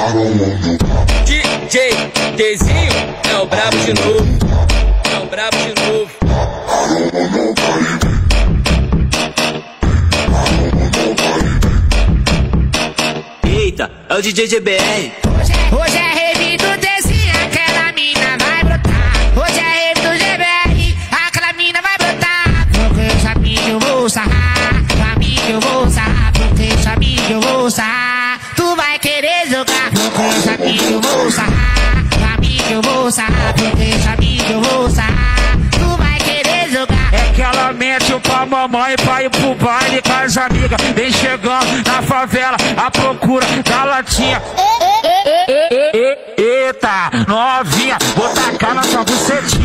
DJ Dezinho é o brabo de novo. É o brabo de novo. Eita, é o DJ GBR. Hoje é rave do Dezinho, aquela mina vai brotar. Hoje é rave do GBR, aquela mina vai brotar. Porque os amigos eu vou sarrar, família eu vou sarrar. Porque os amigos eu vou sarrar, tu vai querer jogar. Porque os amigos eu vou sarrar, família eu vou sarrar. Porque os amigos eu vou sarrar, tu vai querer jogar. É que ela mente pra mamãe pra ir pro baile com as amigas. Vem chegando na favela à procura da latinha. Eita, novinha, vou tacar na sua bucetinha.